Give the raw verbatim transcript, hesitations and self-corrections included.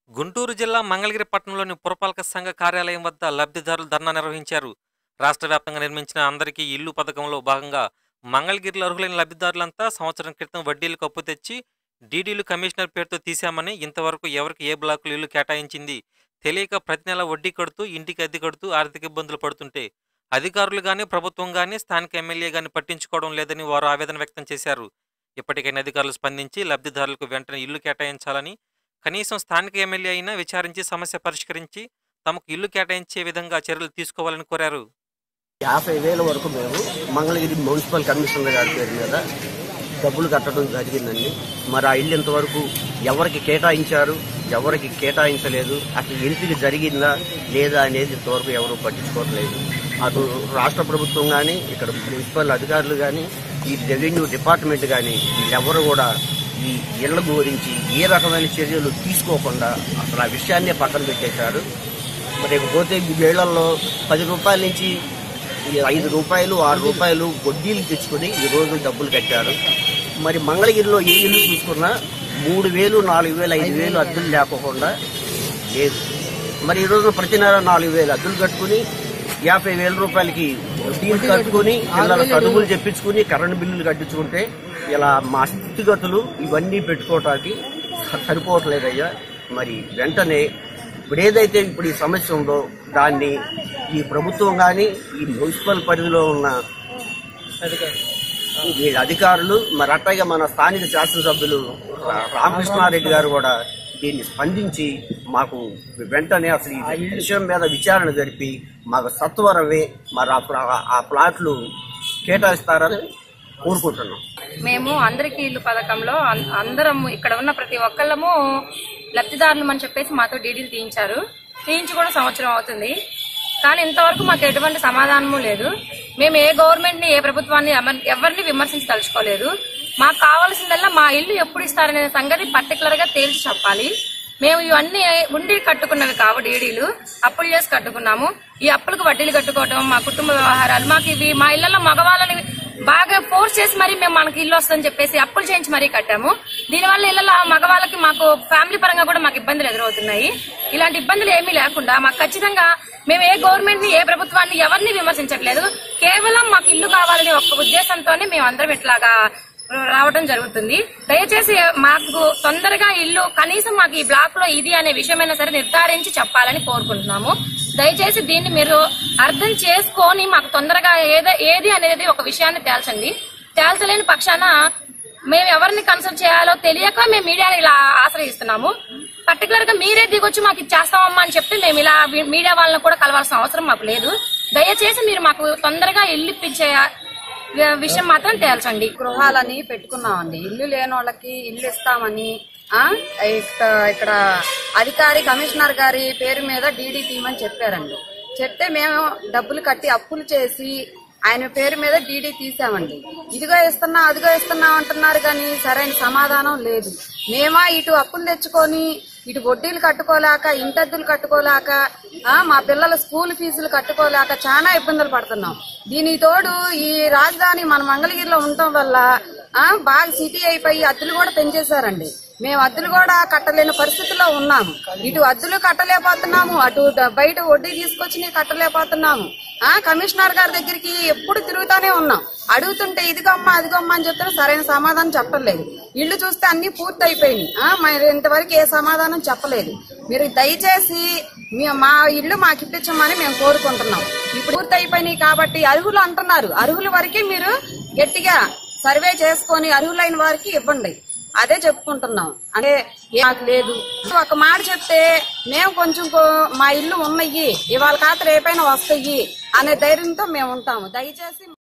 గుంటూరు జిల్లా మంగళగిరి పట్టణంలోని పురపాలక సంఘ కార్యాలయం వద్ద లబ్ధిదారులు ధర్నా నిర్వహించారు. రాష్ట్ర వ్యాప్తంగా నిర్మించిన అందరికీ ఇల్లు పథకంలో భాగంగా మంగళగిరిలో అర్హులైన లబ్ధిదారులంతా సంవత్సరం క్రితం వడ్డీలకు అప్పు తెచ్చి డీడీలు కమిషనర్ పేరుతో తీశామని, ఇంతవరకు ఎవరికి ఏ బ్లాకులు ఇల్లు కేటాయించింది తెలియక ప్రతి నెల వడ్డీ కడుతూ ఇంటికి అద్దె కడుతూ ఆర్థిక ఇబ్బందులు పడుతుంటే అధికారులు గానీ ప్రభుత్వం గానీ స్థానిక ఎమ్మెల్యే గానీ పట్టించుకోవడం లేదని వారు ఆవేదన వ్యక్తం చేశారు. ఇప్పటికైనా అధికారులు స్పందించి లబ్ధిదారులకు వెంటనే ఇల్లు కేటాయించాలని, కనీసం స్థానిక ఎమ్మెల్యే అయినా విచారించి సమస్య పరిష్కరించి తమకు ఇల్లు కేటాయించే విధంగా చర్యలు తీసుకోవాలని కోరారు. యాభై వేల వరకు మేము మంగళగిరి మున్సిపల్ కమిషనర్ గారి పేరు మీద డబ్బులు కట్టడం జరిగిందండి. మరి ఆ ఇల్లు ఇంతవరకు ఎవరికి కేటాయించారు, ఎవరికి కేటాయించలేదు, అసలు ఎంపిక జరిగిందా లేదా అనేది ఇంతవరకు ఎవరు పట్టించుకోవట్లేదు. అటు రాష్ట్ర ప్రభుత్వం కానీ, ఇక్కడ మున్సిపల్ అధికారులు కానీ, ఈ రెవెన్యూ డిపార్ట్మెంట్ కానీ వీళ్ళెవరు కూడా ఈ ఇళ్ల గురించి ఏ రకమైన చర్యలు తీసుకోకుండా అసలు ఆ విషయాన్నే పక్కన పెట్టేశారు. మరి పోతే ఈ వేళ్లలో పది రూపాయల నుంచి ఐదు రూపాయలు ఆరు రూపాయలు వడ్డీలు తెచ్చుకుని ఈ రోజు డబ్బులు కట్టారు. మరి మంగళగిరిలో ఏ ఇల్లు చూసుకున్నా మూడు వేలు నాలుగు వేలు ఐదు వేలు అద్దెలు లేకపోకుండా లేదు. మరి ఈ రోజు ప్రతి నెల నాలుగు వేలు అద్దెలు కట్టుకుని యాభై వేల రూపాయలకి వడ్డీలు కట్టుకుని పిల్లల చదువులు చెప్పించుకుని కరెంటు బిల్లులు కట్టించుకుంటే ఇలా మా స్థితిగతులు ఇవన్నీ పెట్టుకోవటానికి సరిపోవట్లేదయ్యా. మరి వెంటనే ఇప్పుడు ఏదైతే ఇప్పుడు ఈ సమస్య ఉందో దాన్ని ఈ ప్రభుత్వం కానీ, ఈ మున్సిపల్ పరిధిలో ఉన్న వీళ్ళ అధికారులు, మరి అట్టగా మన స్థానిక శాసనసభ్యులు రామకృష్ణారెడ్డి గారు కూడా దీన్ని స్పందించి మాకు వెంటనే అసలు ఈ విషయం మీద విచారణ జరిపి మాకు సత్వరమే మరి ఆ ప్లాట్లు కేటాయిస్తారని కోరుకుంటున్నాం. మేము అందరికీ ఇల్లు పథకంలో అందరం ఇక్కడ ఉన్న ప్రతి ఒక్కళ్ళము లబ్ధిదారులు అని చెప్పేసి మాతో డీడీలు తీయించారు. తీయించి కూడా సంవత్సరం అవుతుంది, కానీ ఇంతవరకు మాకు ఎటువంటి సమాధానము లేదు. మేము ఏ గవర్నమెంట్ ని ఏ ప్రభుత్వాన్ని ఎవరిని విమర్శించదలుచుకోలేదు. మాకు కావాల్సిందల్లా మా ఇల్లు ఎప్పుడు ఇస్తారనే సంగతి పర్టికులర్ గా తేల్చి చెప్పాలి. మేము ఇవన్నీ ఉండి కట్టుకున్నవి కావు, డీడీలు అప్పులు చేసి కట్టుకున్నాము. ఈ అప్పులకు వడ్డీలు కట్టుకోవడం మా కుటుంబ వ్యవహారాలు మాకు ఇవి. మా ఇళ్లలో మగవాళ్ళని బాగా ఫోర్స్ చేసి మరీ మేము మనకి ఇల్లు వస్తుందని చెప్పేసి అప్పులు చేయించి మరీ కట్టాము. దీనివల్ల ఇళ్లలో మగవాళ్ళకి మాకు ఫ్యామిలీ పరంగా కూడా మాకు ఇబ్బందులు ఎదురవుతున్నాయి. ఇలాంటి ఇబ్బందులు ఏమీ లేకుండా మాకు ఖచ్చితంగా మేము ఏ గవర్నమెంట్ ని ఏ ప్రభుత్వాన్ని ఎవరిని విమర్శించట్లేదు. కేవలం మాకు ఇల్లు కావాలని ఒక్క ఉద్దేశంతోనే మేము అందరం ఇట్లాగా రావడం జరుగుతుంది. దయచేసి మాకు తొందరగా ఇల్లు కనీసం మాకు ఈ బ్లాక్ లో ఇది అనే విషయమైనా సరే నిర్ధారించి చెప్పాలని కోరుకుంటున్నాము. దయచేసి దీన్ని మీరు అర్థం చేసుకొని మాకు తొందరగా ఏదో ఏది అనేది ఒక విషయాన్ని తేల్చండి. తేల్చలేని పక్షాన మేము ఎవరిని కన్సల్ట్ చేయాలో తెలియక మేము మీడియాని ఇలా ఆశ్రయిస్తున్నాము. పర్టికులర్ గా మీరే దిగొచ్చి మాకు ఇది చేస్తామమ్మా అని చెప్తే మేము ఇలా మీడియా వాళ్ళని కూడా కలవాల్సిన అవసరం మాకు లేదు. దయచేసి మీరు మాకు తొందరగా ఇల్లు ఇప్పించే విషయం మాత్రం తేల్చండి. గృహాలని పెట్టుకున్నామండి, ఇల్లు లేని వాళ్ళకి ఇల్లు ఇస్తామని ఆ ఇక్కడ అధికారి కమిషనర్ గారి పేరు మీద డీడీ తీయమని చెప్పారండి. చెప్తే మేము డబ్బులు కట్టి అప్పులు చేసి ఆయన పేరు మీద డీడీ తీసామండి. ఇదిగో ఇస్తున్నా అదిగో ఇస్తున్నా అంటున్నారు కానీ సరైన సమాధానం లేదు. మేమా ఇటు అప్పులు తెచ్చుకొని ఇటు వడ్డీలు కట్టుకోలేక, ఇంటద్దులు కట్టుకోలేక, మా పిల్లల స్కూల్ ఫీజులు కట్టుకోలేక చాలా ఇబ్బందులు పడుతున్నాం. దీనికి తోడు ఈ రాజధాని మన మంగళగిరిలో ఉండటం వల్ల బాగా సిటీ అయిపోయి అద్దెలు కూడా పెంచేశారండి. మేము అద్దెలు కూడా కట్టలేని పరిస్థితుల్లో ఉన్నాము. ఇటు అద్దెలు కట్టలేకపోతున్నాము, అటు బయట వడ్డీ తీసుకొచ్చి కట్టలేకపోతున్నాము. ఆ కమిషనర్ గారి దగ్గరికి ఎప్పుడు తిరుగుతానే ఉన్నాం. అడుగుతుంటే ఇదిగమ్మా అదిగమ్మా అని చెప్తే సరైన సమాధానం చెప్పలేదు. ఇళ్లు చూస్తే అన్ని పూర్తి అయిపోయినాయి, మరి ఇంతవరకు ఏ సమాధానం చెప్పలేదు. మీరు దయచేసి మా ఇల్లు మాకు ఇప్పించమని మేము కోరుకుంటున్నాం. ఇప్పుడు పూర్తి అయిపోయినాయి కాబట్టి అర్హులు అంటున్నారు, అర్హుల వరకే మీరు గట్టిగా సర్వే చేసుకొని అర్హులైన వారికి ఇవ్వండి. అదే చెప్పుకుంటున్నాం. అంటే మాకు లేదు ఒక మాట చెప్తే మేము కొంచెం మా ఇల్లు ఉన్నాయి, ఇవాళ కాత రేపైనా వస్తాయి అనే ధైర్యంతో మేము ఉంటాము. దయచేసి